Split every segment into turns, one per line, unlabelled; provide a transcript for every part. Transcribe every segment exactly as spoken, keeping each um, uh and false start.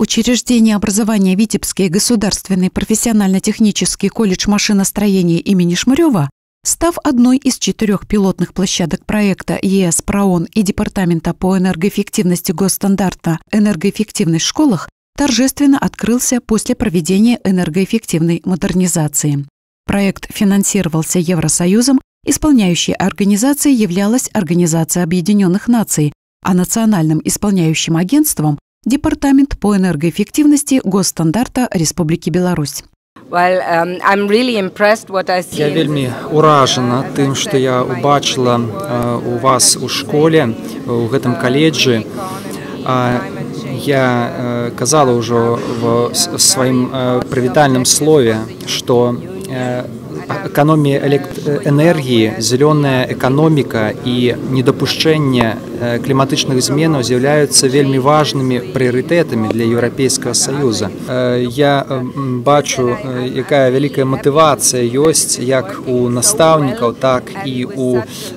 учреждения образования Витебский государственный профессионально-технический колледж машиностроения имени Шмырева, став одной из четырех пилотных площадок проекта ЕС ПРООН и Департамента по энергоэффективности госстандарта «Энергоэффективность в школах», торжественно открылся после проведения энергоэффективной модернизации. Проект финансировался Евросоюзом, исполняющей организацией являлась Организация Объединенных Наций, а национальным исполняющим агентством – Департамент по энергоэффективности госстандарта Республики Беларусь.
Well, um, I'm really impressed what I see.
Я вельми уражена тим, що я убачила uh, у вас у школі, у гэтым каледжы. Uh, я uh, казала уже в своем uh, привитальном слове, что uh, экономия энергии, зеленая экономика и недопущение климатичных змен являются вельми важными приоритетами для Европейского Союза. Я бачу, какая великая мотивация есть как у наставников, так и у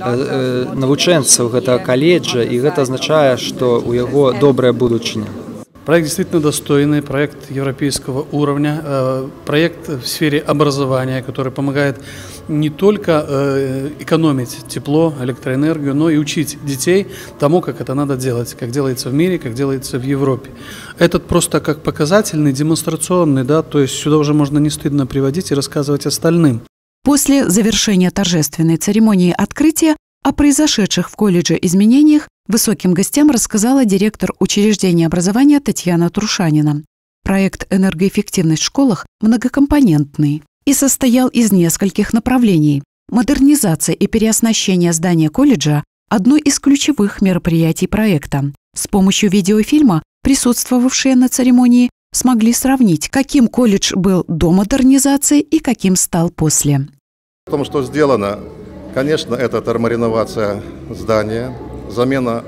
навучэнцаў этого колледжа, и это означает, что у его доброе будущее.
Проект действительно достойный, проект европейского уровня, проект в сфере образования, который помогает не только экономить тепло, электроэнергию, но и учить детей тому, как это надо делать, как делается в мире, как делается в Европе. Этот просто как показательный, демонстрационный, да, то есть сюда уже можно не стыдно приводить и рассказывать остальным.
После завершения торжественной церемонии открытия о произошедших в колледже изменениях высоким гостям рассказала директор учреждения образования Татьяна Трушанина. Проект «Энергоэффективность в школах» многокомпонентный и состоял из нескольких направлений. Модернизация и переоснащение здания колледжа – одно из ключевых мероприятий проекта. С помощью видеофильма присутствовавшие на церемонии смогли сравнить, каким колледж был до модернизации и каким стал после.
В том, что сделано, конечно, это термореновация здания, замена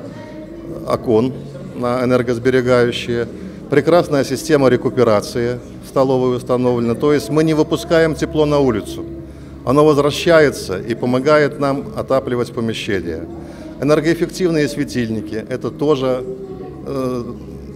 окон на энергосберегающие, прекрасная система рекуперации в столовой установлена. То есть мы не выпускаем тепло на улицу. Оно возвращается и помогает нам отапливать помещения. Энергоэффективные светильники – это тоже э,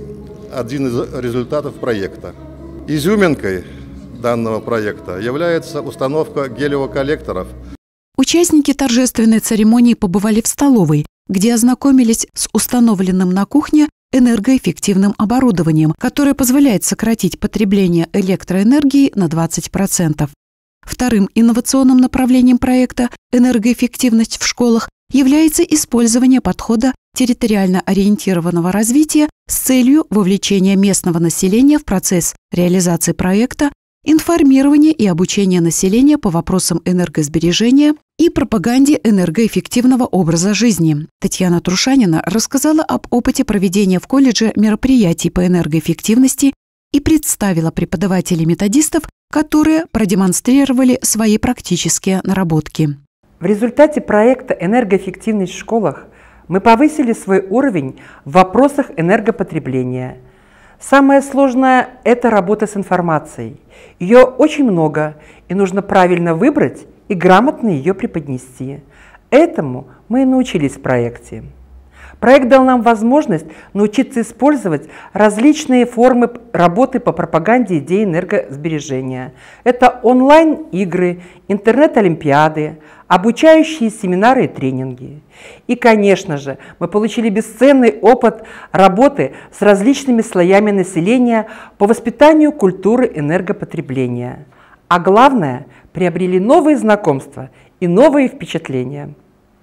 один из результатов проекта. Изюминкой данного проекта является установка гелиоколлекторов.
Участники торжественной церемонии побывали в столовой, где ознакомились с установленным на кухне энергоэффективным оборудованием, которое позволяет сократить потребление электроэнергии на двадцать процентов. Вторым инновационным направлением проекта «Энергоэффективность в школах» является использование подхода территориально ориентированного развития с целью вовлечения местного населения в процесс реализации проекта, информирования и обучения населения по вопросам энергосбережения и пропаганде энергоэффективного образа жизни. Татьяна Трушанина рассказала об опыте проведения в колледже мероприятий по энергоэффективности и представила преподавателей-методистов, которые продемонстрировали свои практические наработки.
В результате проекта «Энергоэффективность в школах» мы повысили свой уровень в вопросах энергопотребления. Самое сложное – это работа с информацией. Ее очень много, и нужно правильно выбрать и грамотно ее преподнести. Этому мы и научились в проекте. Проект дал нам возможность научиться использовать различные формы работы по пропаганде идей энергосбережения. Это онлайн-игры, интернет-олимпиады, обучающие семинары и тренинги. И, конечно же, мы получили бесценный опыт работы с различными слоями населения по воспитанию культуры энергопотребления. А главное, приобрели новые знакомства и новые впечатления.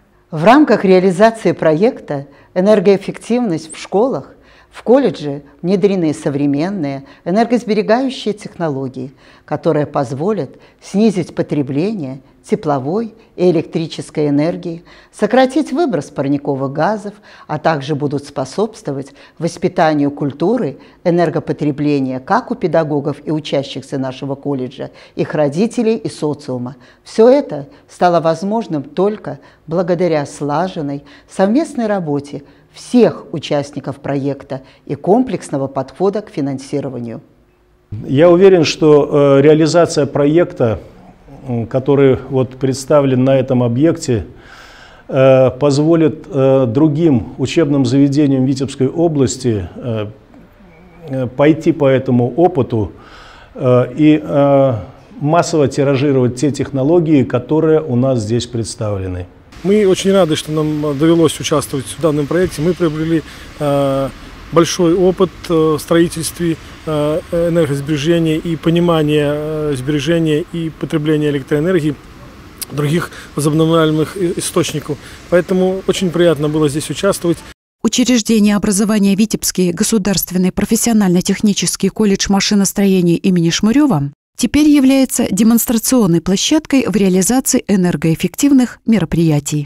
В рамках реализации проекта «Энергоэффективность в школах» в колледже внедрены современные энергосберегающие технологии, которые позволят снизить потребление тепловой и электрической энергии, сократить выброс парниковых газов, а также будут способствовать воспитанию культуры энергопотребления как у педагогов и учащихся нашего колледжа, их родителей и социума. Все это стало возможным только благодаря слаженной совместной работе всех участников проекта и комплексного подхода к финансированию.
Я уверен, что э, реализация проекта, который вот представлен на этом объекте, э, позволит э, другим учебным заведениям Витебской области э, пойти по этому опыту и массово тиражировать те технологии, которые у нас здесь представлены.
Мы очень рады, что нам довелось участвовать в данном проекте. Мы приобрели э, большой опыт в строительстве э, энергосбережения и понимания э, сбережения и потребления электроэнергии, других возобновляемых источников. Поэтому очень приятно было здесь участвовать.
Учреждение образования Витебский государственный профессионально-технический колледж машиностроения имени Шмырева теперь является демонстрационной площадкой в реализации энергоэффективных мероприятий.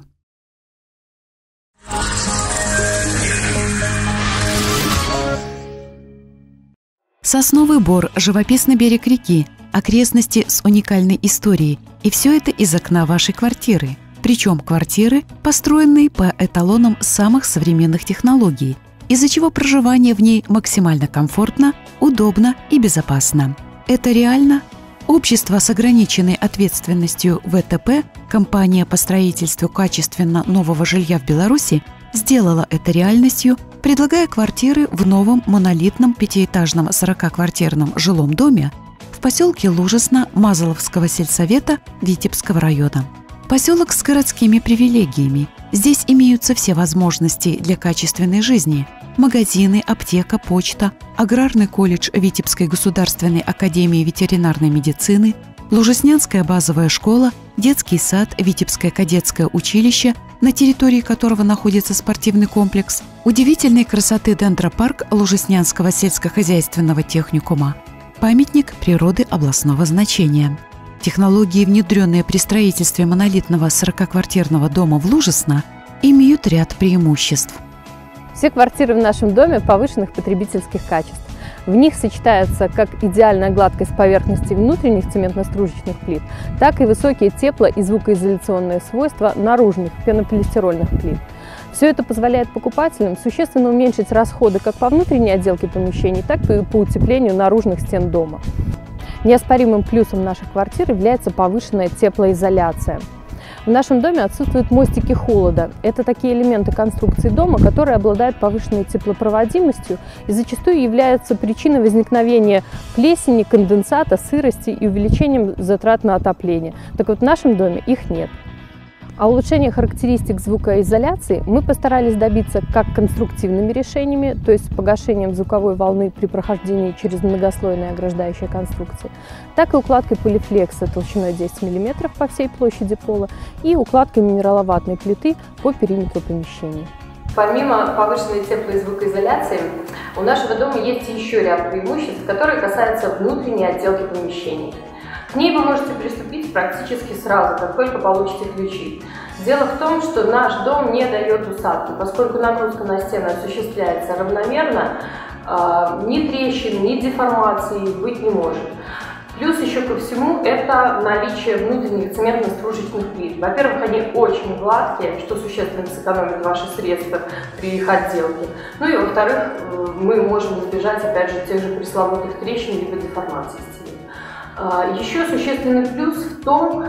Сосновый Бор, живописный берег реки, окрестности с уникальной историей. И все это из окна вашей квартиры. Причем квартиры, построенные по эталонам самых современных технологий, из-за чего проживание в ней максимально комфортно, удобно и безопасно. Это реально? Общество с ограниченной ответственностью вэ тэ пэ, компания по строительству качественно нового жилья в Беларуси, сделала это реальностью, предлагая квартиры в новом монолитном пятиэтажном сорокаквартирном жилом доме в поселке Лужесно Мазаловского сельсовета Витебского района. Поселок с городскими привилегиями. Здесь имеются все возможности для качественной жизни. Магазины, аптека, почта, аграрный колледж Витебской государственной академии ветеринарной медицины, Лужеснянская базовая школа, детский сад, Витебское кадетское училище, на территории которого находится спортивный комплекс, удивительной красоты дендропарк Лужеснянского сельскохозяйственного техникума, памятник природы областного значения. Технологии, внедренные при строительстве монолитного сорокаквартирного дома в Лужесно, имеют ряд преимуществ.
Все квартиры в нашем доме повышенных потребительских качеств. В них сочетается как идеальная гладкость поверхности внутренних цементно-стружечных плит, так и высокие тепло- и звукоизоляционные свойства наружных пенополистирольных плит. Все это позволяет покупателям существенно уменьшить расходы как по внутренней отделке помещений, так и по утеплению наружных стен дома. Неоспоримым плюсом наших квартир является повышенная теплоизоляция. В нашем доме отсутствуют мостики холода. Это такие элементы конструкции дома, которые обладают повышенной теплопроводимостью и зачастую являются причиной возникновения плесени, конденсата, сырости и увеличением затрат на отопление. Так вот, в нашем доме их нет. А улучшение характеристик звукоизоляции мы постарались добиться как конструктивными решениями, то есть погашением звуковой волны при прохождении через многослойные ограждающие конструкции, так и укладкой полифлекса толщиной десять миллиметров по всей площади пола и укладкой минераловатной плиты по периметру помещений. Помимо повышенной тепло- и звукоизоляции, у нашего дома есть еще ряд преимуществ, которые касаются внутренней отделки помещений. К ней вы можете приступить практически сразу, как только получите ключи. Дело в том, что наш дом не дает усадки, поскольку нагрузка на стены осуществляется равномерно, ни трещин, ни деформации быть не может. Плюс еще ко всему это наличие внутренних цементно-стружечных плит. Во-первых, они очень гладкие, что существенно сэкономит ваши средства при их отделке. Ну и во-вторых, мы можем избежать, опять же, тех же пресловутых трещин либо деформаций стен. Еще существенный плюс в том,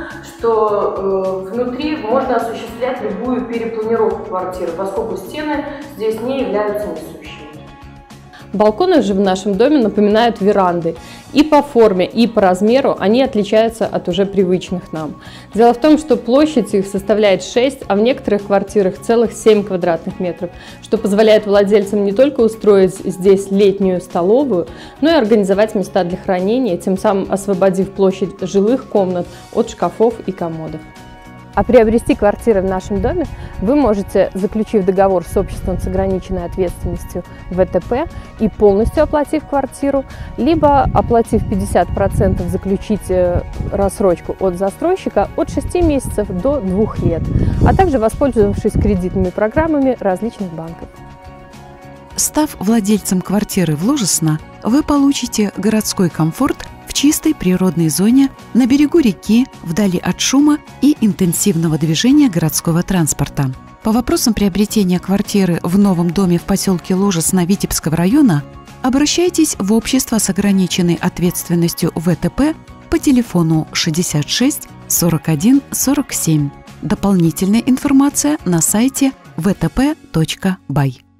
что э, внутри можно осуществлять любую перепланировку квартиры, поскольку стены здесь не являются несущими. Балконы же в нашем доме напоминают веранды. И по форме, и по размеру они отличаются от уже привычных нам. Дело в том, что площадь их составляет шесть, а в некоторых квартирах целых семь квадратных метров, что позволяет владельцам не только устроить здесь летнюю столовую, но и организовать места для хранения, тем самым освободив площадь жилых комнат от шкафов и комодов. А приобрести квартиры в нашем доме вы можете, заключив договор с обществом с ограниченной ответственностью вэ тэ пэ и полностью оплатив квартиру, либо оплатив пятьдесят процентов, заключить рассрочку от застройщика от шести месяцев до двух лет, а также воспользовавшись кредитными программами различных банков.
Став владельцем квартиры в Лужесно, вы получите городской комфорт в чистой природной зоне на берегу реки, вдали от шума и интенсивного движения городского транспорта. По вопросам приобретения квартиры в новом доме в поселке Лужесно Витебского района обращайтесь в общество с ограниченной ответственностью вэ тэ пэ по телефону шестьдесят шесть сорок один сорок семь. Дополнительная информация на сайте вэ тэ пэ точка бай.